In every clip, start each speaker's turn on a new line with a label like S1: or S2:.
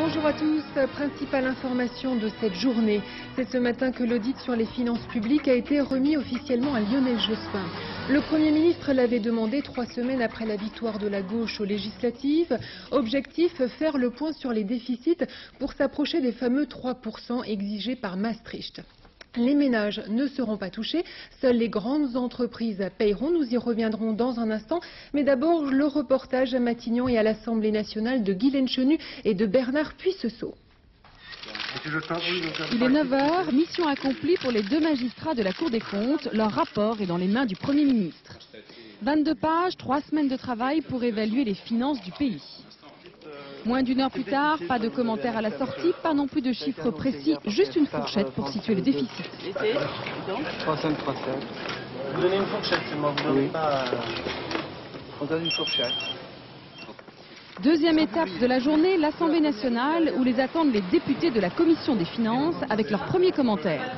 S1: Bonjour à tous. Principale information de cette journée. C'est ce matin que l'audit sur les finances publiques a été remis officiellement à Lionel Jospin. Le Premier ministre l'avait demandé 3 semaines après la victoire de la gauche aux législatives. Objectif, faire le point sur les déficits pour s'approcher des fameux 3% exigés par Maastricht. Les ménages ne seront pas touchés, seules les grandes entreprises paieront. Nous y reviendrons dans un instant. Mais d'abord, le reportage à Matignon et à l'Assemblée nationale de Guylaine Chenu et de Bernard Puissesseau.
S2: Il est 9h, mission accomplie pour les 2 magistrats de la Cour des comptes. Leur rapport est dans les mains du Premier ministre. 22 pages, 3 semaines de travail pour évaluer les finances du pays. Moins d'1 heure plus tard, pas de commentaires à la sortie, pas non plus de chiffres précis, juste une fourchette pour situer le déficit.
S3: 3,5, 3,7. Vous donnez une fourchette seulement, vous donnez pas... On donne une fourchette.
S2: Deuxième étape de la journée, l'Assemblée nationale, où les attendent les députés de la Commission des finances avec leurs premiers commentaires.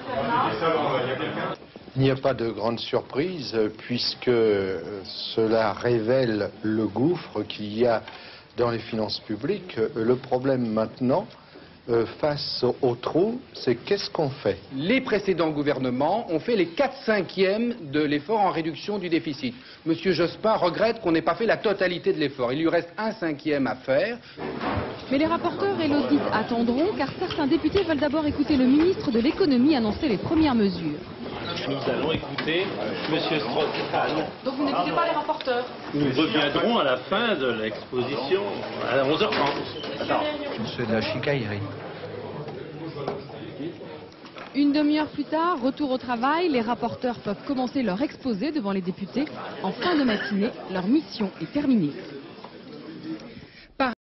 S4: Il n'y a pas de grande surprise puisque cela révèle le gouffre qu'il y a dans les finances publiques. Le problème maintenant, face au trou, c'est qu'est-ce qu'on fait?
S5: Les précédents gouvernements ont fait les 4/5 de l'effort en réduction du déficit. Monsieur Jospin regrette qu'on n'ait pas fait la totalité de l'effort. Il lui reste 1/5 à faire.
S2: Mais les rapporteurs et l'audit attendront, car certains députés veulent d'abord écouter le ministre de l'économie annoncer les premières mesures.
S6: Nous allons écouter M. Strauss-Kahn.
S2: Donc vous n'écoutez pas les rapporteurs?
S6: Nous reviendrons à la fin de l'exposition à 11h30.
S4: C'est de la chicaillerie.
S2: Une demi-heure plus tard, retour au travail, les rapporteurs peuvent commencer leur exposé devant les députés. En fin de matinée, leur mission est terminée.